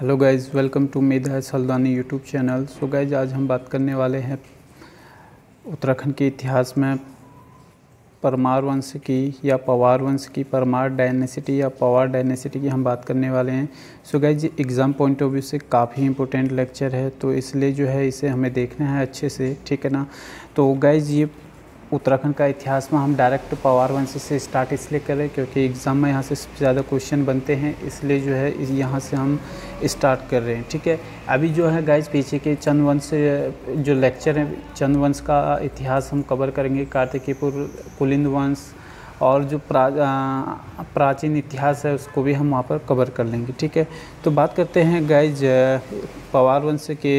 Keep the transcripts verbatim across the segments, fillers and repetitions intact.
Hello guys, welcome to Medha Saldanha YouTube channel. So guys, आज हम बात करने वाले हैं उत्तराखंड के इतिहास में परमार वंश की या पवार वंश की, परमार डायनेसिटी या पवार डायनेसिटी की हम बात करने वाले हैं। सो गाइज़, ये एग्ज़ाम पॉइंट ऑफ व्यू से काफ़ी इंपॉर्टेंट लेक्चर है, तो इसलिए जो है इसे हमें देखना है अच्छे से, ठीक है ना। तो गाइज़, ये उत्तराखंड का इतिहास में हम डायरेक्ट पवार वंश से स्टार्ट इसलिए करें क्योंकि एग्ज़ाम में यहाँ से सबसे ज़्यादा क्वेश्चन बनते हैं, इसलिए जो है यहाँ से हम स्टार्ट कर रहे हैं, ठीक है। अभी जो है गाइज पीछे के चंद वंश जो लेक्चर है, चंद वंश का इतिहास हम कवर करेंगे, कार्तिकेयपुर, कुलिंद वंश और जो प्रा प्राचीन इतिहास है उसको भी हम वहाँ पर कवर कर लेंगे, ठीक है। तो बात करते हैं गाइज पवार वंश के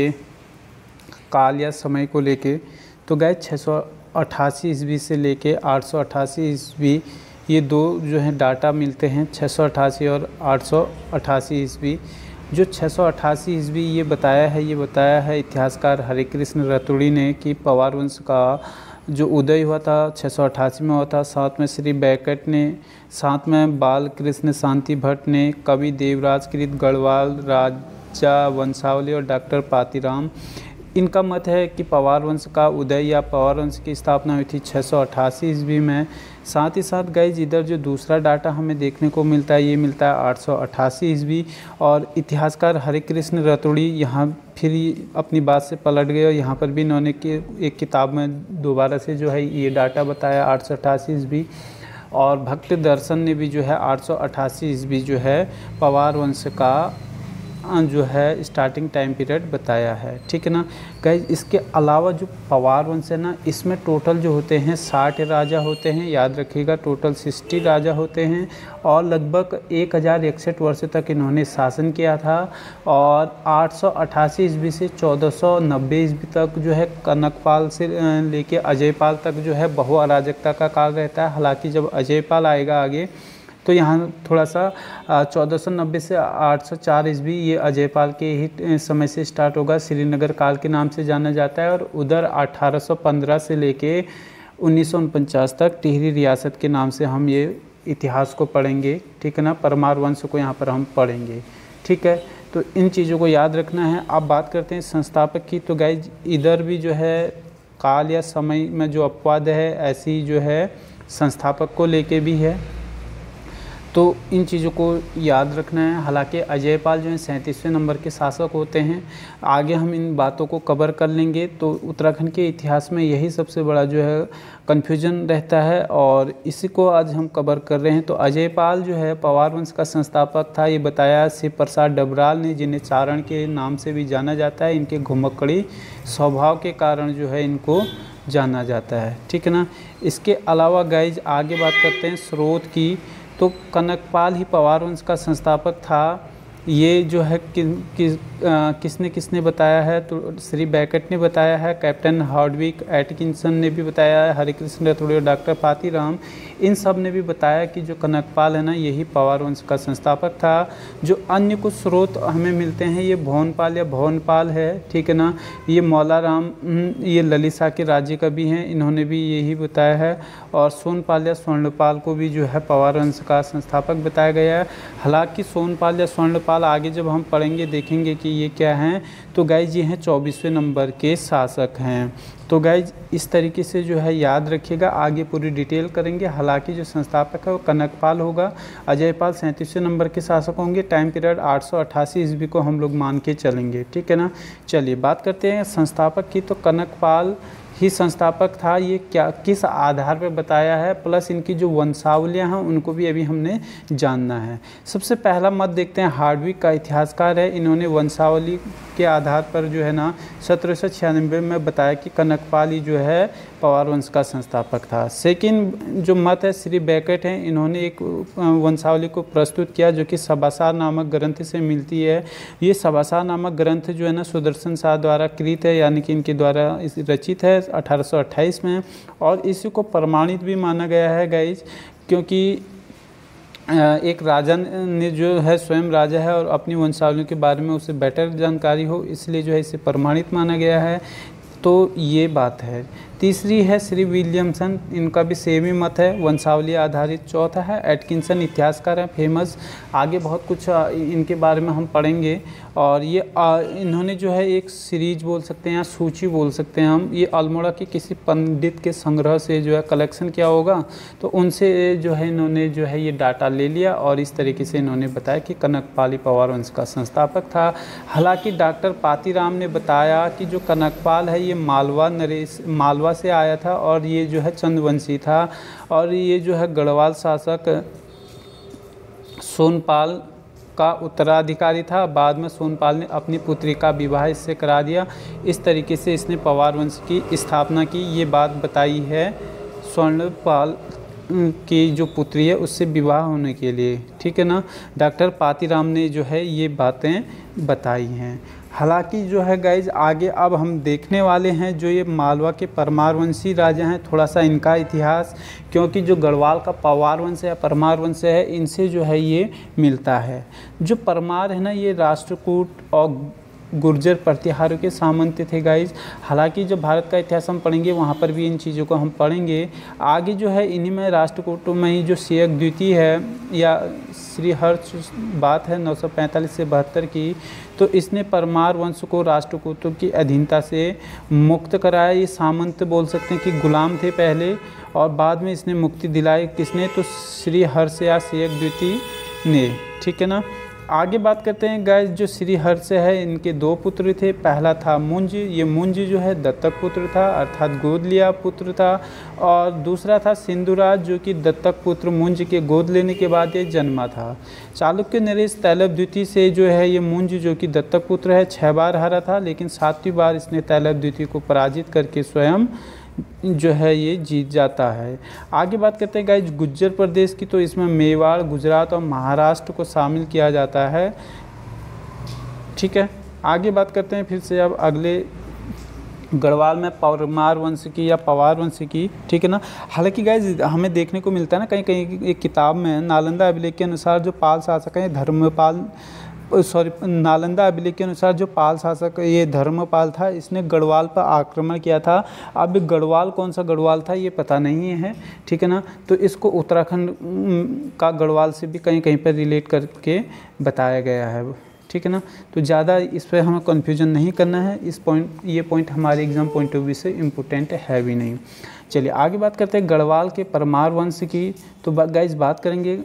काल या समय को लेके। तो गाइज छः सौ अट्ठासी ईस्वी से लेके आठ सौ अट्ठासी ईस्वी, ये दो जो है डाटा मिलते हैं, छः सौ अट्ठासी और आठ सौ अट्ठासी ईस्वी। जो छः सौ अट्ठासी ईस्वी ये बताया है ये बताया है इतिहासकार हरिकृष्ण रतुड़ी ने कि पवार वंश का जो उदय हुआ था छः सौ अट्ठासी में हुआ था। साथ में श्री बैकट ने, साथ में बाल कृष्ण शांति भट्ट ने, कवि देवराज कृत गढ़वाल, राजा वंशावली और डॉक्टर पातीराम, इनका मत है कि पवार वंश का उदय या पवार वंश की स्थापना हुई थी छः सौ अट्ठासी ईस्वी में। साथ ही साथ गाइज इधर जो दूसरा डाटा हमें देखने को मिलता है ये मिलता है आठ सौ अट्ठासी ईस्वी। और इतिहासकार हरिकृष्ण रतुड़ी यहाँ फिर अपनी बात से पलट गए और यहाँ पर भी इन्होंने एक किताब में दोबारा से जो है ये डाटा बताया आठ सौ अट्ठासी ईस्वी। और भक्त दर्शन ने भी जो है आठ सौ अट्ठासी ईस्वी जो है पवार वंश का जो है स्टार्टिंग टाइम पीरियड बताया है, ठीक है ना। गाइज इसके अलावा जो पवार वंश है ना, इसमें टोटल जो होते हैं साठ राजा होते हैं, याद रखिएगा, टोटल सिक्सटी राजा होते हैं और लगभग एक हज़ार इकसठ वर्ष तक इन्होंने शासन किया था। और आठ सौ अट्ठासी ईस्वी से चौदह सौ नब्बे ईस्वी तक जो है कनकपाल से लेके अजयपाल तक जो है बहु अराजकता का काल रहता है। हालांकि जब अजयपाल आएगा आगे तो यहाँ थोड़ा सा चौदह सौ नब्बे से आठ सौ चार ईस्वी ये अजयपाल के ही समय से स्टार्ट होगा, श्रीनगर काल के नाम से जाना जाता है। और उधर अठारह सौ पंद्रह से लेके उन्नीस सौ उनचास तक टिहरी रियासत के नाम से हम ये इतिहास को पढ़ेंगे, ठीक है ना। परमार वंश को यहाँ पर हम पढ़ेंगे, ठीक है। तो इन चीज़ों को याद रखना है। अब बात करते हैं संस्थापक की। तो गाइज इधर भी जो है काल या समय में जो अपवाद है ऐसी जो है संस्थापक को लेके भी है, तो इन चीज़ों को याद रखना है। हालांकि अजयपाल जो है सैंतीसवें नंबर के शासक होते हैं, आगे हम इन बातों को कवर कर लेंगे। तो उत्तराखंड के इतिहास में यही सबसे बड़ा जो है कन्फ्यूजन रहता है और इसी को आज हम कवर कर रहे हैं। तो अजयपाल जो है पवार वंश का संस्थापक था, ये बताया शिव प्रसाद डबराल ने, जिन्हें चारण के नाम से भी जाना जाता है। इनके घुमक्कड़ी स्वभाव के कारण जो है इनको जाना जाता है, ठीक है ना। इसके अलावा गाइज आगे बात करते हैं स्रोत की। तो कनकपाल ही पवार वंश का संस्थापक था। ये जो है कि, कि, आ, किसने किसने बताया है, तो श्री बैकट ने बताया है, कैप्टन हार्डविक एटकिंसन ने भी बताया है, हरिकृष्ण रतुड़ी और डॉक्टर पातीराम, इन सब ने भी बताया कि जो कनकपाल है ना यही पवार वंश का संस्थापक था। जो अन्य कुछ स्रोत हमें मिलते हैं ये भवनपाल या भवनपाल है, ठीक है ना। ये मौलाराम, ये ललिसा के राज्य का भी हैं, इन्होंने भी यही बताया है। और सोनपाल या स्वर्णपाल को भी जो है पवार वंश का संस्थापक बताया गया है। हालांकि सोनपाल या स्वर्णपाल आगे जब हम पढ़ेंगे देखेंगे कि ये क्या हैं। तो गाइज ये हैं चौबीसवें नंबर के शासक हैं। तो गाइज इस तरीके से जो है याद रखिएगा, आगे पूरी डिटेल करेंगे। हालांकि जो संस्थापक है वो कनकपाल होगा, अजयपाल सैंतीसवें नंबर के शासक होंगे। टाइम पीरियड आठ सौ अट्ठासी ईस्वी को हम लोग मान के चलेंगे, ठीक है ना। चलिए बात करते हैं संस्थापक की। तो कनकपाल ही संस्थापक था। ये क्या किस आधार पर बताया है, प्लस इनकी जो वंशावलियाँ हैं उनको भी अभी हमने जानना है। सबसे पहला मत देखते हैं, हार्डविक का इतिहासकार है, इन्होंने वंशावली के आधार पर जो है ना सत्रह सौ छियानवे में बताया कि कनकपाल ही जो है पवार वंश का संस्थापक था। सेकंड जो मत है श्री बैकट हैं, इन्होंने एक वंशावली को प्रस्तुत किया जो कि सभासार नामक ग्रंथ से मिलती है। ये सभासार नामक ग्रंथ जो है ना सुदर्शन शाह द्वारा कृत है, यानी कि इनके द्वारा रचित है अठारह सौ अट्ठाईस में। और इसी को प्रमाणित भी माना गया है गाइज, क्योंकि एक राजा ने जो है स्वयं राजा है और अपनी वंशावली के बारे में उसे बेटर जानकारी हो, इसलिए जो है इसे प्रमाणित माना गया है। तो ये बात है। तीसरी है श्री विलियमसन, इनका भी सेम ही मत है, वंशावली आधारित। चौथा है एटकिंसन, इतिहासकार हैं फेमस। आगे बहुत कुछ इनके बारे में हम पढ़ेंगे। और ये इन्होंने जो है एक सीरीज बोल सकते हैं या सूची बोल सकते हैं हम, ये अल्मोड़ा के किसी पंडित के संग्रह से जो है कलेक्शन किया होगा, तो उनसे जो है इन्होंने जो है ये डाटा ले लिया और इस तरीके से इन्होंने बताया कि कनकपाली पवार वंश का संस्थापक था। हालांकि डॉक्टर पातीराम ने बताया कि जो कनकपाल है ये मालवा नरेश मालवा से आया था और ये जो है चंद्रवंशी था, और ये जो है गढ़वाल शासक सोनपाल का उत्तराधिकारी था। बाद में सोनपाल ने अपनी पुत्री का विवाह इससे करा दिया। इस तरीके से इसने पवार वंश की स्थापना की। ये बात बताई है स्वर्णपाल की जो पुत्री है उससे विवाह होने के लिए, ठीक है ना। डॉक्टर पातीराम ने जो है ये बातें बताई हैं। हालांकि जो है गाइज आगे अब हम देखने वाले हैं जो ये मालवा के परमार वंशी राजा हैं, थोड़ा सा इनका इतिहास, क्योंकि जो गढ़वाल का पवार वंश है परमार वंश है इनसे जो है ये मिलता है। जो परमार है ना ये राष्ट्रकूट और गुर्जर प्रतिहारों के सामंत थे गाइज। हालांकि जब भारत का इतिहास हम पढ़ेंगे वहाँ पर भी इन चीज़ों को हम पढ़ेंगे। आगे जो है इन्हीं में राष्ट्रकूटों में ही जो सियक द्वितीय है या श्री हर्ष बात है नौ सौ पैंतालीस से बहत्तर की, तो इसने परमार वंश को राष्ट्रकूटों की अधीनता से मुक्त कराया। ये सामंत बोल सकते हैं कि गुलाम थे पहले, और बाद में इसने मुक्ति दिलाई। किसने? तो श्री हर्ष या सियक द्वितीय ने, ठीक है ना। आगे बात करते हैं गाइस, जो श्री हर्ष है इनके दो पुत्र थे। पहला था मुंज, ये मुंज जो है दत्तक पुत्र था अर्थात गोद लिया पुत्र था, और दूसरा था सिंधुराज जो कि दत्तक पुत्र मुंज के गोद लेने के बाद ये जन्मा था। चालुक्य नरेश तैलभ द्वितीय से जो है ये मुंज जो कि दत्तक पुत्र है छः बार हारा था, लेकिन सातवीं बार इसने तैलभ द्वितीय को पराजित करके स्वयं जो है ये जीत जाता है। आगे बात करते हैं गाइज गुज्जर प्रदेश की, तो इसमें मेवाड़, गुजरात और महाराष्ट्र को शामिल किया जाता है, ठीक है। आगे बात करते हैं फिर से अब अगले गढ़वाल में परमार वंश की या पवार वंश की, ठीक है ना। हालांकि गाइज हमें देखने को मिलता है ना कहीं कहीं एक किताब में नालंदा अभिलेख के अनुसार जो पाल शासक हैं धर्मपाल सॉरी नालंदा अभिलेख के अनुसार जो पाल शासक ये धर्मपाल था इसने गढ़वाल पर आक्रमण किया था। अब गढ़वाल कौन सा गढ़वाल था ये पता नहीं है, ठीक है ना। तो इसको उत्तराखंड का गढ़वाल से भी कहीं कहीं पर रिलेट करके बताया गया है, ठीक है ना। तो ज़्यादा इस पर हमें कन्फ्यूजन नहीं करना है, इस पॉइंट ये पॉइंट हमारे एग्जाम पॉइंट ऑफ व्यू से इम्पोर्टेंट है भी नहीं। चलिए आगे बात करते हैं गढ़वाल के परमार वंश की। तो गाइस बात करेंगे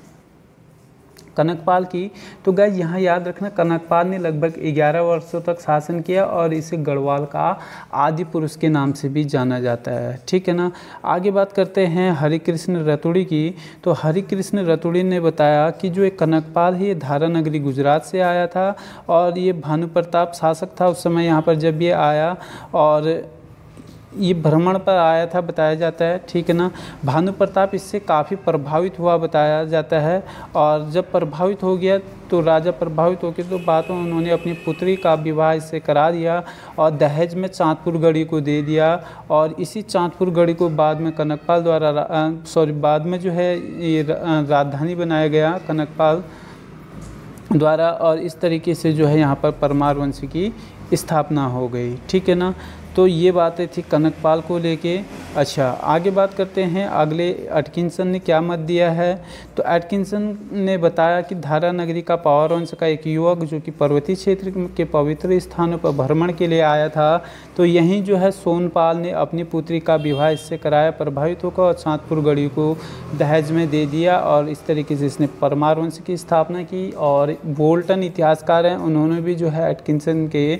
कनकपाल की। तो गाइस यहाँ याद रखना कनकपाल ने लगभग ग्यारह वर्षों तक शासन किया और इसे गढ़वाल का आदि पुरुष के नाम से भी जाना जाता है, ठीक है ना। आगे बात करते हैं हरिकृष्ण रतुड़ी की। तो हरिकृष्ण रतुड़ी ने बताया कि जो एक कनकपाल है ये धारा नगरी गुजरात से आया था और ये भानु प्रताप शासक था उस समय यहाँ पर जब ये आया, और ये भ्रमण पर आया था बताया जाता है, ठीक है ना। भानु प्रताप इससे काफ़ी प्रभावित हुआ बताया जाता है, और जब प्रभावित हो गया तो राजा प्रभावित हो गया तो बाद में उन्होंने अपनी पुत्री का विवाह इससे करा दिया और दहेज में चाँदपुर गढ़ी को दे दिया, और इसी चाँदपुर गढ़ी को बाद में कनकपाल द्वारा सॉरी बाद में जो है ये राजधानी बनाया गया कनकपाल द्वारा, और इस तरीके से जो है यहाँ पर परमार वंश की स्थापना हो गई, ठीक है ना। तो ये बातें थी कनकपाल को लेके। अच्छा आगे बात करते हैं अगले एटकिंसन ने क्या मत दिया है। तो एटकिंसन ने बताया कि धारा नगरी का पवार वंश का एक युवक जो कि पर्वतीय क्षेत्र के पवित्र स्थानों पर भ्रमण के लिए आया था, तो यहीं जो है सोनपाल ने अपनी पुत्री का विवाह इससे कराया, प्रभावित होकर और चाँदपुर गढ़ी को दहेज में दे दिया, और इस तरीके से इसने परमार वंश की स्थापना की। और बोल्टन इतिहासकार हैं उन्होंने भी जो है एटकिंसन के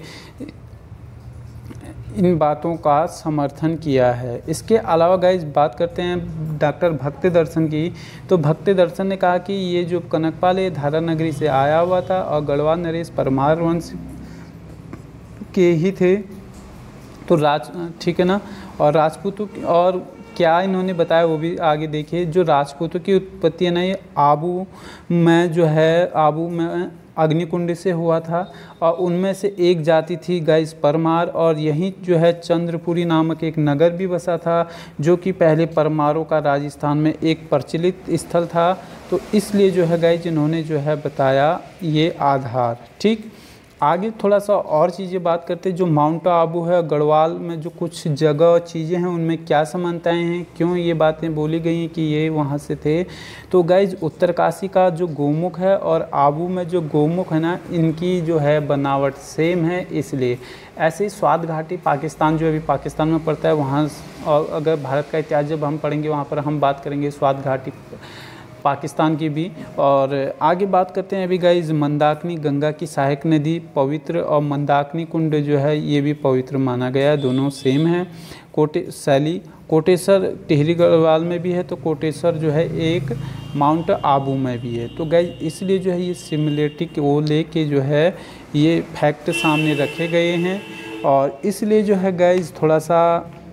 इन बातों का समर्थन किया है। इसके अलावा गाइस बात करते हैं डॉक्टर भक्ति दर्शन की। तो भक्ति दर्शन ने कहा कि ये जो कनकपाल है धारा नगरी से आया हुआ था और गढ़वाल नरेश परमार वंश के ही थे, तो राज ठीक है ना। और राजपूतों और क्या इन्होंने बताया वो भी आगे देखिए। जो राजपूतों की उत्पत्ति है ना ये आबू में जो है आबू में अग्निकुंड से हुआ था, और उनमें से एक जाति थी गाइस परमार, और यहीं जो है चंद्रपुरी नामक एक नगर भी बसा था जो कि पहले परमारों का राजस्थान में एक प्रचलित स्थल था। तो इसलिए जो है गाइस इन्होंने जो है बताया ये आधार, ठीक। आगे थोड़ा सा और चीज़ें बात करते हैं। जो माउंट आबू है, गढ़वाल में जो कुछ जगह और चीज़ें हैं उनमें क्या समानताएं हैं, क्यों ये बातें बोली गई हैं कि ये वहाँ से थे। तो गाइज उत्तरकाशी का जो गौमुख है और आबू में जो गौमुख है ना, इनकी जो है बनावट सेम है, इसलिए। ऐसे ही स्वात घाटी पाकिस्तान जो अभी पाकिस्तान में पड़ता है, वहाँ और अगर भारत का इतिहास जब हम पढ़ेंगे वहाँ पर हम बात करेंगे स्वात घाटी पाकिस्तान की भी। और आगे बात करते हैं अभी गाइज मंदाकिनी, गंगा की सहायक नदी पवित्र, और मंदाकिनी कुंड जो है ये भी पवित्र माना गया है, दोनों सेम है। कोटे शैली कोटेश्वर टिहरी गढ़वाल में भी है, तो कोटेश्वर जो है एक माउंट आबू में भी है। तो गाइज इसलिए जो है ये सिमिलरिटी को लेके जो है ये फैक्ट सामने रखे गए हैं, और इसलिए जो है गाइज थोड़ा सा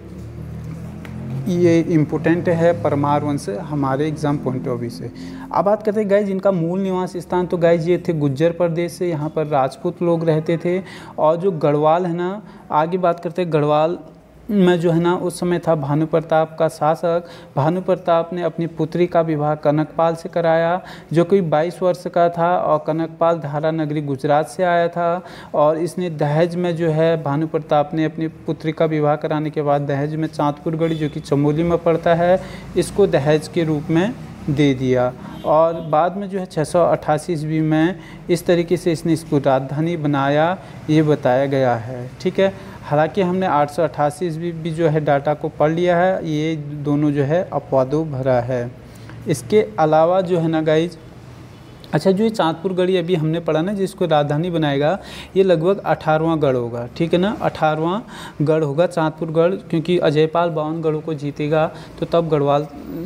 ये इम्पोर्टेंट है परमार वंश हमारे एग्ज़ाम पॉइंट ऑफ व्यू से। अब बात करते हैं गाइज इनका मूल निवास स्थान। तो गाइज ये थे गुज्जर प्रदेश से, यहाँ पर राजपूत लोग रहते थे। और जो गढ़वाल है ना, आगे बात करते हैं गढ़वाल में जो है ना उस समय था भानु प्रताप का शासक। भानु प्रताप ने अपनी पुत्री का विवाह कनकपाल से कराया, जो कि बाईस वर्ष का था, और कनकपाल धारा नगरी गुजरात से आया था। और इसने दहेज में जो है भानु प्रताप ने अपनी पुत्री का विवाह कराने के बाद दहेज में चांदपुर गढ़ी, जो कि चमोली में पड़ता है, इसको दहेज के रूप में दे दिया। और बाद में जो है छः सौ अट्ठासी ईस्वी में इस तरीके से इसने इसको राजधानी बनाया, ये बताया गया है। ठीक है, हालांकि हमने आठ सौ अट्ठासी ईस्वी भी जो है डाटा को पढ़ लिया है, ये दोनों जो है अपवादों भरा है। इसके अलावा जो है ना गाइज, अच्छा जो ये चांदपुर गढ़ी अभी हमने पढ़ा ना जिसको राजधानी बनाएगा, ये लगभग अठारहवां गढ़ होगा। ठीक है ना, अठारहवां गढ़ होगा चांदपुर गढ़, क्योंकि अजयपाल बावन गढ़ों को जीतेगा तो तब गढ़वाल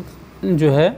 जो है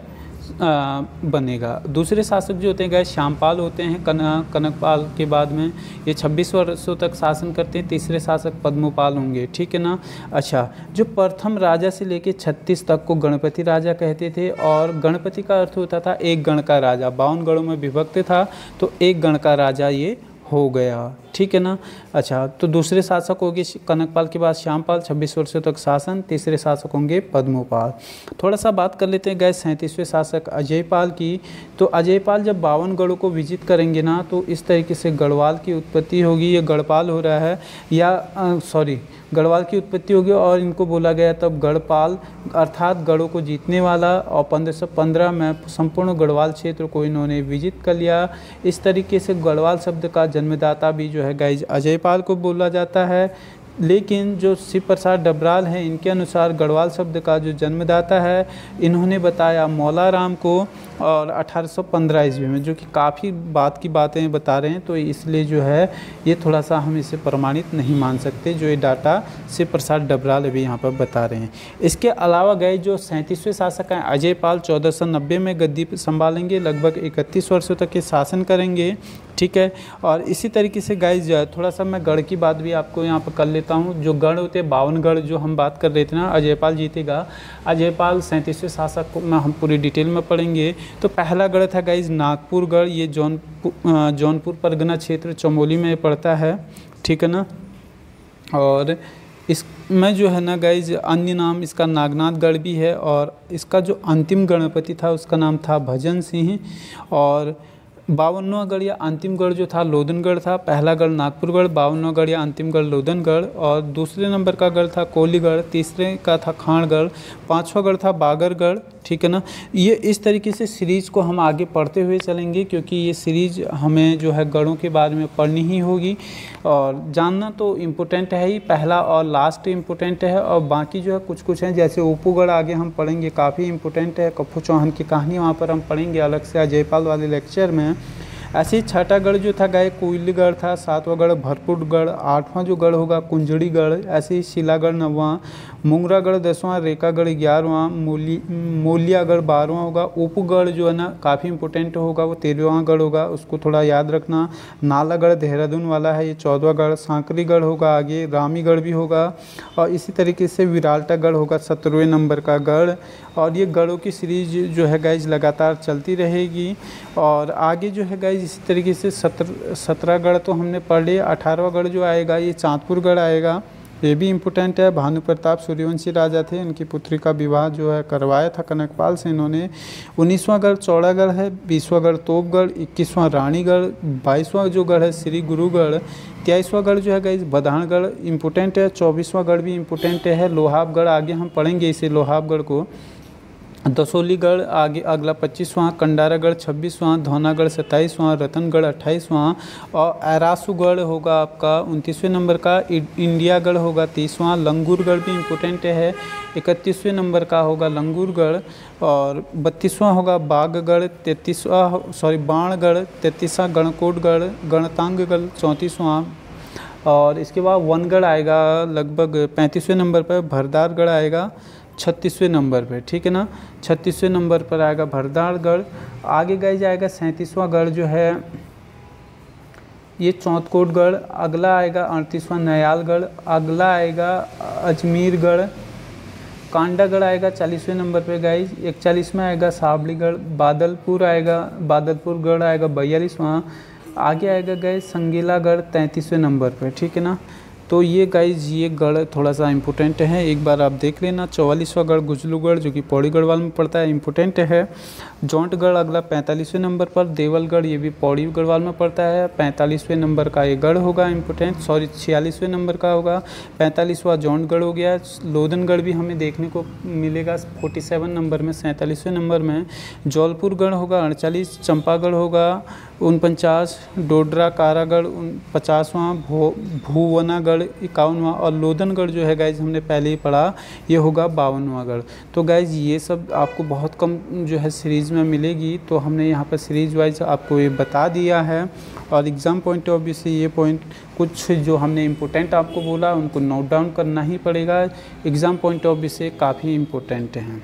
आ, बनेगा। दूसरे शासक जो होते हैं गए श्यामपाल होते हैं कन, कनकपाल के बाद में, ये छब्बीस वर्षों तक शासन करते हैं। तीसरे शासक पद्मपाल होंगे। ठीक है ना। अच्छा, जो प्रथम राजा से लेके छत्तीस तक को गणपति राजा कहते थे, और गणपति का अर्थ होता था एक गण का राजा। बावन गणों में विभक्त था तो एक गण का राजा ये हो गया। ठीक है ना। अच्छा, तो दूसरे शासक होंगे कनकपाल के बाद श्यामपाल, छब्बीस वर्षों तक शासन। तीसरे शासक होंगे पद्मपाल। थोड़ा सा बात कर लेते हैं गए सैंतीसवें शासक अजयपाल की। तो अजयपाल जब बावन गढ़ों को विजिट करेंगे ना, तो इस तरीके से गढ़वाल की उत्पत्ति होगी। ये गढ़पाल हो रहा है, या सॉरी गढ़वाल की उत्पत्ति होगी, और इनको बोला गया तब गढ़पाल, अर्थात गढ़ों को जीतने वाला। और पंद्रह सौ पंद्रह में संपूर्ण गढ़वाल क्षेत्र को इन्होंने विजिट कर लिया। इस तरीके से गढ़वाल शब्द का जन्मदाता भी जो है गाइज अजयपाल को बोला जाता है। लेकिन जो शिव प्रसाद डबराल हैं, इनके अनुसार गढ़वाल शब्द का जो जन्मदाता है, इन्होंने बताया मौलाराम को, और अठारह सौ पंद्रह ईस्वी में, जो कि काफ़ी बात की बातें बता रहे हैं। तो इसलिए जो है ये थोड़ा सा हम इसे प्रमाणित नहीं मान सकते, जो ये डाटा शिव प्रसाद डबराल अभी यहाँ पर बता रहे हैं। इसके अलावा गए जो सैंतीसवें शासक हैं अजयपाल, चौदह सौ नब्बे में गद्दी संभालेंगे, लगभग इकतीस वर्षों तक ये शासन करेंगे। ठीक है। और इसी तरीके से गाइज थोड़ा सा मैं गढ़ की बात भी आपको यहाँ पर कर लेता हूँ। जो गढ़ होते हैं बावन गढ़ जो हम बात कर रहे थे ना, अजयपाल जीतेगा। अजयपाल सैंतीसवें शासक को मैं हम पूरी डिटेल में पढ़ेंगे। तो पहला गढ़ था गाइज नागपुर गढ़, ये जौनपुर जौनपुर परगना क्षेत्र चमोली में पड़ता है। ठीक है ना। और इसमें जो है ना गाइज अन्य नाम इसका नागनाथ गढ़ भी है, और इसका जो अंतिम गणपति था उसका नाम था भजन सिंह। और बावनवा गढ़ या अंतिम गढ़ जो था लोधनगढ़ था। पहला गढ़ नागपुरगढ़, बावनवा गढ़ या अंतिम गढ़ लोधनगढ़, और दूसरे नंबर का गढ़ था कोलीगढ़, तीसरे का था खानगढ़, पांचवा गढ़ था बागरगढ़। ठीक है ना। ये इस तरीके से सीरीज़ को हम आगे पढ़ते हुए चलेंगे, क्योंकि ये सीरीज़ हमें जो है गढ़ों के बारे में पढ़नी ही होगी, और जानना तो इम्पोर्टेंट है ही, पहला और लास्ट इम्पोर्टेंट है, और बाकी जो है कुछ कुछ हैं जैसे ऊपूगढ़ आगे हम पढ़ेंगे, काफ़ी इम्पोर्टेंट है। कप्पू चौहान की कहानी वहाँ पर हम पढ़ेंगे अलग से अजयपाल वाले लेक्चर में। ऐसे ही छठा गढ़ जो था गाय कोयलीगढ़ था, सातवां गढ़ भरतपुरगढ़, आठवां जो गढ़ होगा कुंजड़ीगढ़, ऐसे ही शिलागढ़ नौवां, मुंगरागढ़ दसवां, रेकागढ़ ग्यारहवां, मोली मोलियागढ़ बारहवां होगा। ऊपगढ़ जो है ना काफ़ी इंपॉर्टेंट होगा, वो तेरहवां गढ़ होगा, उसको थोड़ा याद रखना। नालागढ़ देहरादून वाला है, ये चौदहवां गढ़। सांकरीगढ़ होगा आगे, रामीगढ़ भी होगा, और इसी तरीके से विरालटागढ़ होगा सत्रहवें नंबर का गढ़। और ये गढ़ों की सीरीज जो है गाइज लगातार चलती रहेगी। और आगे जो है गाइज इसी तरीके से सत्र सत्रह गढ़ तो हमने पढ़ लिए। अठारहवां गढ़ जो आएगा ये चांदपुर गढ़ आएगा, ये भी इम्पोर्टेंट है। भानु प्रताप सूर्यवंशी राजा थे, इनकी पुत्री का विवाह जो है करवाया था कनकपाल से इन्होंने। उन्नीसवां गढ़ चौड़ागढ़ है, बीसवां गढ़ तोपगढ़, इक्कीसवां रानीगढ़, बाईसवां जो गढ़ है श्री गुरुगढ़, तेईसवां गढ़ जो है गाइस बधानगढ़ इम्पोर्टेंट है, चौबीसवां गढ़ भी इम्पोर्टेंट है लोहाबगढ़, आगे हम पढ़ेंगे इसे लोहाबगढ़ को। दसोलीगढ़ आगे अगला पच्चीसवां, कंडारागढ़ छब्बीसवां, धौनागढ़ सत्ताईसवां, रतनगढ़ अट्ठाईसवां और ऐरासूगढ़ होगा आपका उनतीसवें नंबर का, इंडियागढ़ होगा तीसवां, लंगूरगढ़ भी इम्पोर्टेंट है इकतीसवें नंबर का होगा लंगूरगढ़, और बत्तीसवां होगा बागगढ़, तैंतीसवां सॉरी बाणगढ़, तैंतीसवां गणकोटगढ़, गणतांगगढ़ चौंतीसवां, और इसके बाद वनगढ़ आएगा लगभग पैंतीसवें नंबर पर, भरदारगढ़ आएगा छत्तीसवें नंबर पे, ठीक है ना, छत्तीसवें नंबर पर आएगा भरदारगढ़। आगे गए जाएगा सैंतीसवां गढ़ जो है ये चौंतकोटगढ़, अगला आएगा अड़तीसवां नयालगढ़, अगला आएगा अजमेरगढ़, कांडागढ़ आएगा चालीसवें नंबर पे गाइज, इकतालीसवां आएगा साबलीगढ़, बादलपुर आएगा बादलपुरगढ़ आएगा बयालीसवां, आगे आएगा गाइज संगीलागढ़ तैंतीसवें नंबर पे, ठीक है ना। तो ये गाइज ये गढ़ थोड़ा सा इम्पोर्टेंट है, एक बार आप देख लेना। चौवालीसवां गढ़ गुजलूगढ़ जो कि पौड़ी गढ़वाल में पड़ता है, इम्पोर्टेंट है। जौंटगढ़ अगला पैंतालीसवें नंबर पर, देवलगढ़ ये भी पौड़ी गढ़वाल में पड़ता है, पैंतालीसवें नंबर का ये गढ़ होगा इम्पोर्टेंट, सॉरी छियालीसवें नंबर का होगा। पैंतालीसवां जौंटगढ़ हो गया। लोधनगढ़ भी हमें देखने को मिलेगा फोर्टी सेवन नंबर में, सैंतालीसवें नंबर में। जौलपुरगढ़ होगा अड़चालीस, चंपागढ़ होगा उनपचास, डोडरा कारागढ़ पचासवां, भो भुवनागढ़ इक्यावनवां, और लोधनगढ़ जो है गाइज हमने पहले ही पढ़ा ये होगा बावनवां गढ़। तो गाइज ये सब आपको बहुत कम जो है सीरीज़ में मिलेगी, तो हमने यहाँ पर सीरीज वाइज आपको ये बता दिया है। और एग्ज़ाम पॉइंट ऑफ व्यू से ये पॉइंट कुछ जो हमने इम्पोर्टेंट आपको बोला उनको नोट डाउन करना ही पड़ेगा, एग्ज़ाम पॉइंट ऑफ व्यू से काफ़ी इम्पोर्टेंट हैं।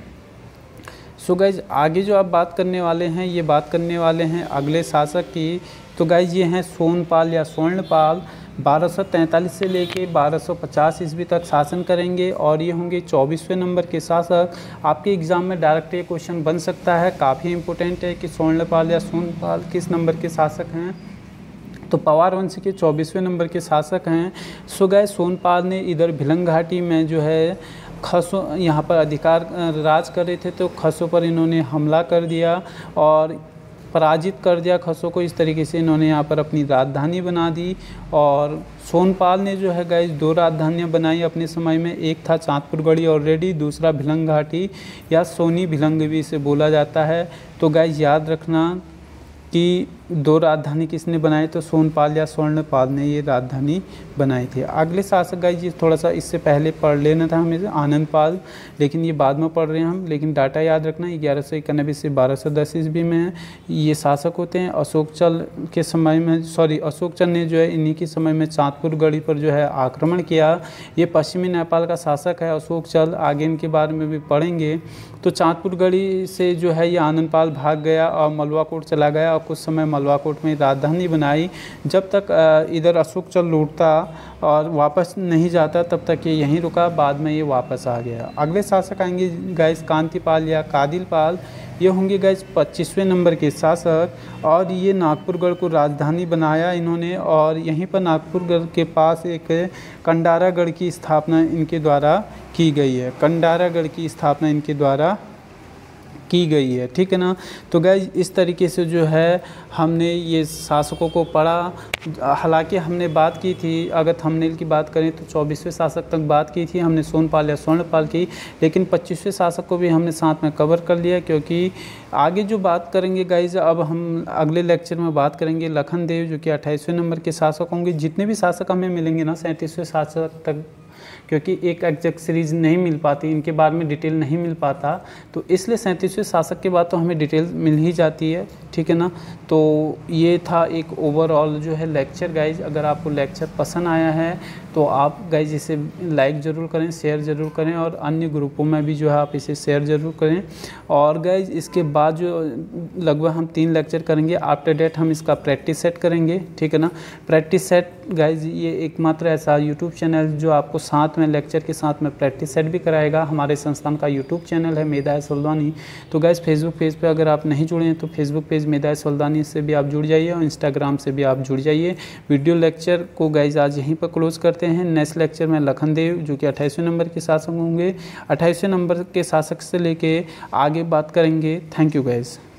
सो गाइज आगे जो आप बात करने वाले हैं ये बात करने वाले हैं अगले शासक की। तो गाइज ये हैं सोनपाल या स्वर्णपाल, बारह सौ तैंतालीस से लेके बारह सौ पचास ईस्वी तक शासन करेंगे, और ये होंगे चौबीसवें नंबर के शासक। आपके एग्ज़ाम में डायरेक्ट ये क्वेश्चन बन सकता है, काफ़ी इंपॉर्टेंट है कि स्वर्णपाल या सोनपाल किस नंबर के शासक हैं। तो पवार वंश के चौबीसवें नंबर के शासक हैं। सो गाइस सोनपाल ने इधर भिलंग घाटी में जो है खसों यहाँ पर अधिकार राज कर रहे थे, तो खसों पर इन्होंने हमला कर दिया और पराजित कर दिया खसों को। इस तरीके से इन्होंने यहाँ पर अपनी राजधानी बना दी। और सोनपाल ने जो है गाइस दो राजधानियाँ बनाई अपने समय में, एक था चाँदपुरगढ़ी ऑलरेडी, दूसरा भिलंग घाटी या सोनी भिलंग भी इसे बोला जाता है। तो गाइस याद रखना कि दो राजधानी किसने बनाई, तो सोनपाल या स्वर्णपाल ने ये राजधानी बनाई थी। अगले शासक गाइस ये थोड़ा सा इससे पहले पढ़ लेना था हमें, आनंदपाल, लेकिन ये बाद में पढ़ रहे हैं हम। लेकिन डाटा याद रखना ग्यारह सौ इक्यानवे से बारह सौ दस ईस्वी में ये शासक होते हैं। अशोक चल के समय में सॉरी अशोक चल ने जो है इन्हीं के समय में चाँदपुरगढ़ी पर जो है आक्रमण किया। ये पश्चिमी नेपाल का शासक है अशोक चल, आगे इनके बारे में भी पढ़ेंगे। तो चाँदपुरगढ़ी से जो है ये आनंदपाल भाग गया और मलवाकोट चला गया, और कुछ समय मलवाकोट में राजधानी बनाई। जब तक इधर अशोक चल लौटता और वापस नहीं जाता तब तक ये यहीं रुका, बाद में ये वापस आ गया। अगले शासक आएंगे गाइस कांतिपाल या कादिलपाल, ये होंगे गाइस पच्चीसवें नंबर के शासक, और ये नागपुरगढ़ को राजधानी बनाया इन्होंने। और यहीं पर नागपुरगढ़ के पास एक कंडारागढ़ की स्थापना इनके द्वारा की गई है, कंडारागढ़ की स्थापना इनके द्वारा की गई है, ठीक है ना। तो गाइस इस तरीके से जो है हमने ये शासकों को पढ़ा। हालांकि हमने बात की थी, अगर थंबनेल की बात करें तो चौबीसवें शासक तक बात की थी हमने सोनपाल या स्वर्णपाल की, लेकिन पच्चीसवें शासक को भी हमने साथ में कवर कर लिया, क्योंकि आगे जो बात करेंगे गाइस अब हम अगले लेक्चर में बात करेंगे लखन देव जो कि अट्ठाईसवें नंबर के शासक होंगे। जितने भी शासक हमें मिलेंगे ना सैंतीसवें शासक तक, क्योंकि एक एग्जैक्ट सीरीज़ नहीं मिल पाती, इनके बारे में डिटेल नहीं मिल पाता, तो इसलिए सैंतीसवें शासक के बाद तो हमें डिटेल मिल ही जाती है, ठीक है ना। तो ये था एक ओवरऑल जो है लेक्चर गाइज। अगर आपको लेक्चर पसंद आया है तो आप गाइज इसे लाइक ज़रूर करें, शेयर ज़रूर करें, और अन्य ग्रुपों में भी जो है आप इसे शेयर ज़रूर करें। और गाइज इसके बाद जो लगभग हम तीन लेक्चर करेंगे, आफ्टर डेट हम इसका प्रैक्टिस सेट करेंगे, ठीक है ना। प्रैक्टिस सेट गाइज ये एकमात्र ऐसा यूट्यूब चैनल जो आपको साथ में लेक्चर के साथ में प्रैक्टिस सेट भी कराएगा। हमारे संस्थान का यूट्यूब चैनल है मेधा सुल्तानी। तो गैस फेसबुक पेज पे अगर आप नहीं जुड़े हैं तो फेसबुक पेज मेधा सुल्तानी से भी आप जुड़ जाइए और इंस्टाग्राम से भी आप जुड़ जाइए। वीडियो लेक्चर को गैस आज यहीं पर क्लोज करते हैं। नेक्स्ट लेक्चर में लखनदेव जो कि अट्ठाईसवें नंबर के शासक होंगे, अट्ठाईसवें नंबर के शासक से लेके आगे बात करेंगे। Thank you gas.